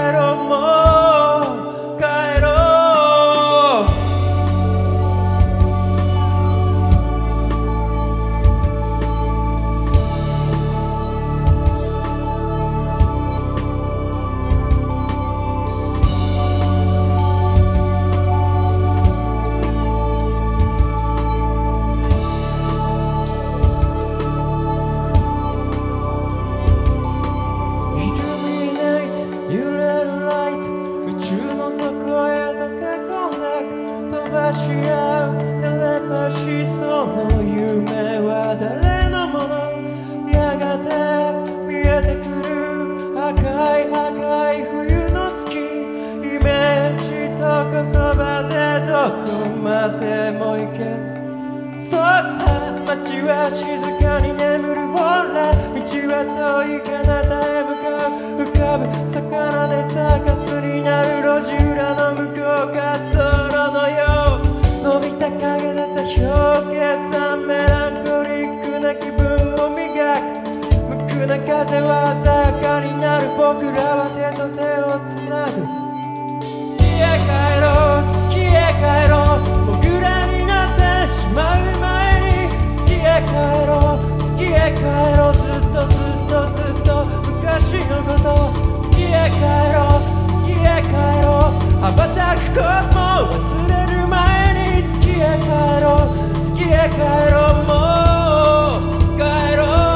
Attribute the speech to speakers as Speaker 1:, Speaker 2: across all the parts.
Speaker 1: ろうもう帰ろう街は静かに眠るほら道は遠い彼方へ向かう浮かぶ魚でサーカスになる路地裏の向こう滑走路のよう伸びた影で座標計算メランコリックな気分を磨く無垢な風は鮮やかになる僕らは手と手をつなぐ月へ帰ろう月へ帰ろう僕らになってしまう前月へ帰ろう月へ帰ろうずっとずっとずっと昔のこと月へ帰ろう月へ帰ろう羽ばたくことも忘れる前に月へ帰ろう月へ帰ろうもう帰ろう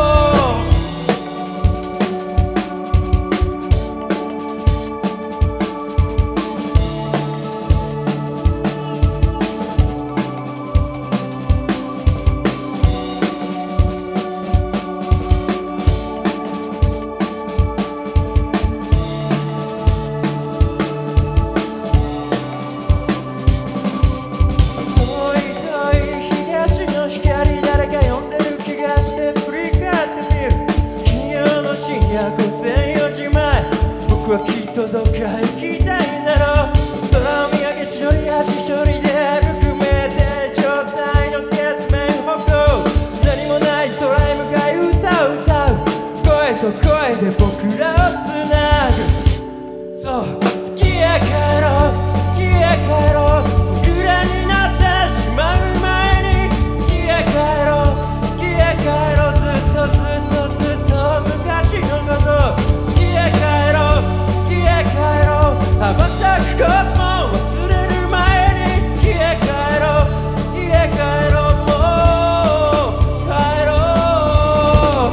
Speaker 1: 僕はきっとどっか行きたいんだろう空を見上げ千鳥足一人で歩くめて状態の月面歩行何もない空へ向かい歌う歌う声と声で僕らをつなぐそう月へ帰ろう月へ帰ろう僕らになってしまう前に月へ帰ろう月へ帰ろうずっとずっとずっと昔のこと月へ帰ろう羽ばたくことも忘れる前に月へ帰ろう月へ帰ろうもう帰ろう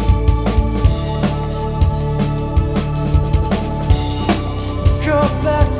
Speaker 1: Go back